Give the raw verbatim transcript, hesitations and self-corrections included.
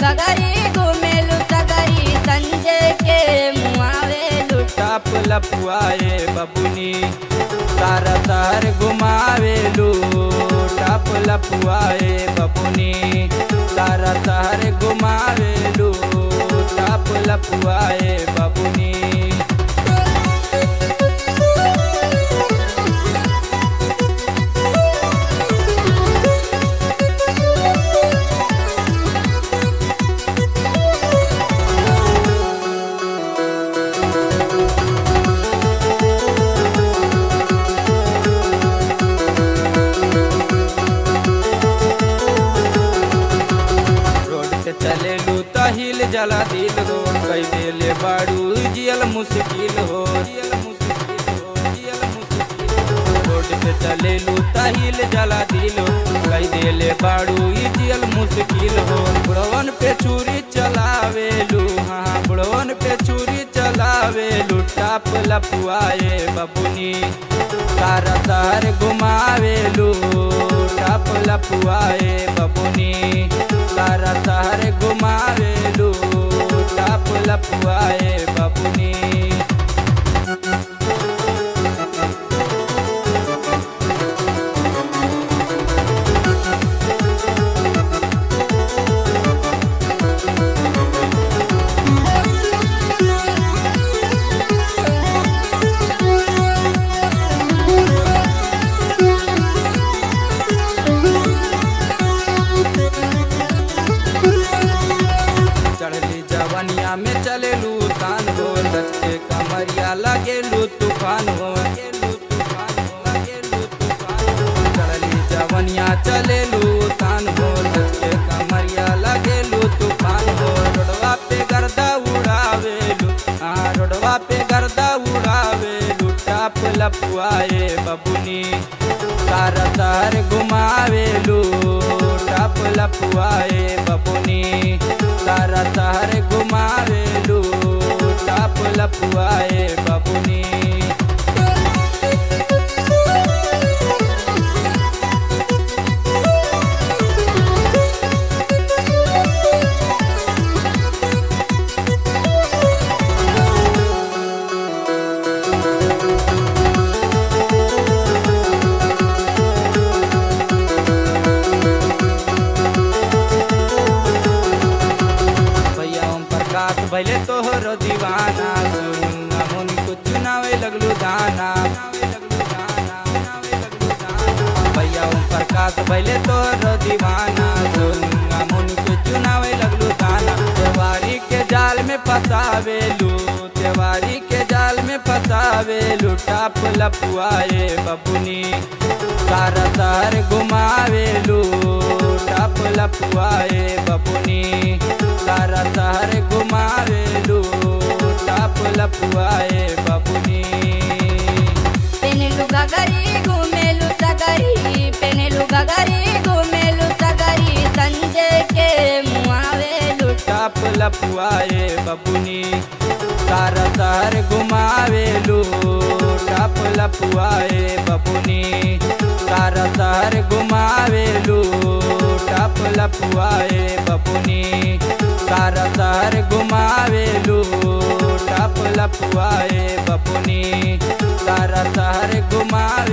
घगरी घूमेलु सगरी संजय के मुआवेलु टाप लपुआए बबुनी सारा शहर घुमावेलू टाप लपुआए बबुनी सारा शहर घुमावेलू टाप लपुआए बबुनी चलेलू तहिल जला दिल हो कई देले बाड़ू जियल मुश्किल हो जियल मुश्किल हो जियल मुश्किल हो रोड पे चलेलू तहिल जला दिल हो कई देले बाड़ू जियल मुश्किल हो बुढ़वन पे छुरी चलावेलू हाँ बुढ़वन पे छुरी चलावेलू टाप लपुआए बबुनी सारा शहर घुमावेलू टाप लपुआए बबुनी सारा शहर घुमावेलू टाप लपुआए बबुनी जवनिया में चलेलू तान हो सच के कमरिया लगेलू तूफान हो लगेलू तूफान हो लगेलू तूफान हो चढ़ली जवनिया चलेलू तान हो सच के कमरिया लगेलू तूफान हो रोडवा पे गर्दा उड़ावेलू हाँ रोडवा पे गर्दा उड़ावेलू टाप लपुआए बबुनी सारा शहर घुमावेलू टाप लपुआए बबुनी सारा शहर घुमावेलू टाप लपुआए बबुनी भले तोहरो दीवाना मुनि को चुनावे लगलू दाना भैया ओम प्रकाश भले तोहरो दीवाना मुनि को चुनावे लगलू दाना त्योहारी के जाल में फसावेलू त्योहारी के जाल में फसावेलू टाप लपुआए बबुनी सारा शहर घुमावेलू टाप लपुआए बबुनी सारा शहर घुमावेलू टाप लपुआए बबुनी पेनेलु घगरी घूमेलु सगरी पेनेलु घगरी घूमेलु सगरी संजय के मुआवेलू टाप लपुआए बबुनी सारा शहर घुमावेलू टाप लपुआए बबुनी सारा शहर घुमावेलू टाप लपुआए बबुनी सारा शहर घुमावेलू टाप लपुआए बबुनी सारा शहर घुमा